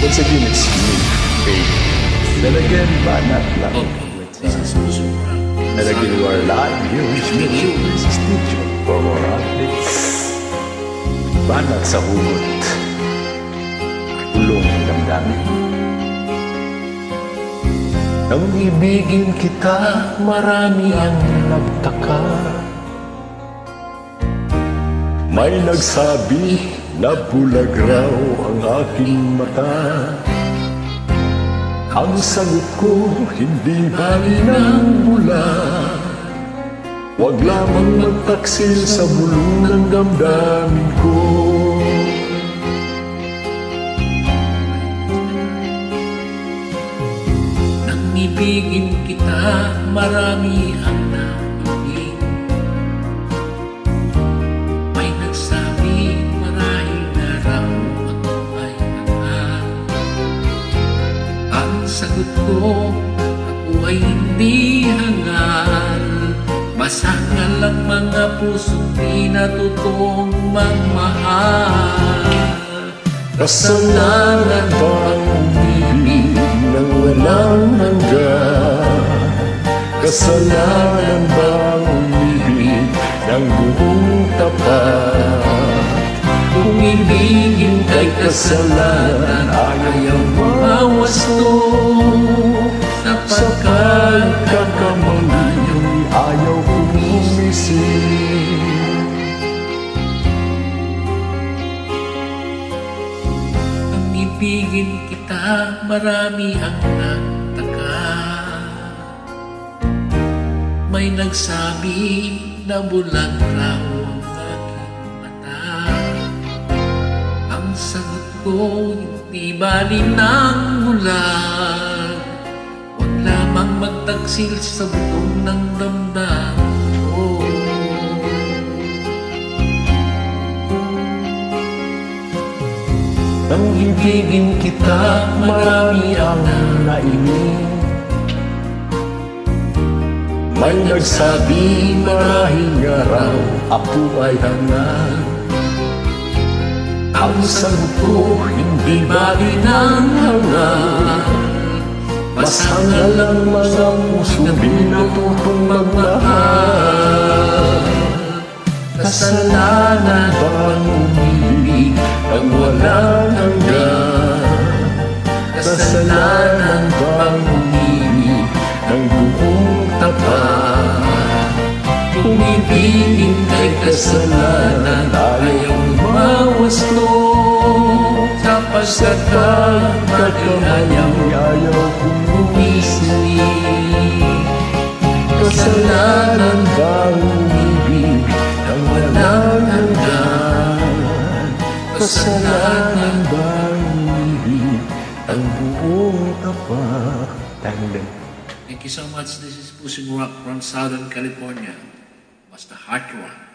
Once again, it's me, baby. Then again, banat lang. This is Puso Rock. And again, you are live here with me. This is Ticho. For more updates, banat sa hugot. Ulong ng damdamin. Nang ibigin kita, marami ang nagtaka. May nagsabi na bulag raw ang aking mata. Ang sagot ko, hindi bali ng bula. Huwag lamang magtaksil sa bulong ng damdamin ko. Nang ibigin kita, marami ang naibig. May nagsabi, marahil na raw ako ay hangal. Ang sagot ko, ako ay hindi hangal. Masangal ang mga pusong di natutong magmahal. Kasalanan bang umibig nang walang hanggan? Kasalanan bang umibig ng buong tapat? Kung ibigin kay kasalanan, ayaw mawasto. Sapagkat Kakamali ayaw kong umisip. nang ibigin kita, marami ang nagtaka. May nagsabi na bulag raw ang aking mata. Ang sagot ko, hindi bali ng bulag. Huwag lamang magtaksil sa butong ng damdamin ko. Nang ibigin kita, marami ang naimig. May nagsabi, marahil nga raw ako ay hangal. Ang sagot ko, hindi bali ng hangal. Masangal ang mga pusong binatutong magmahal. Kasalanan bang umibig nang walang hanggan? Kasalanan bang umibig ng buong tapat? Kung ibigin kay kasalanan, ayaw mawasto. Sapagkat ayaw kong umisip. Kasalanan bang umibig nang walang hanggan? Kasalanan bang umibig ang buong tapat? Thank you so much. This is Puso Rock from Southern California. Was the Heart Rock.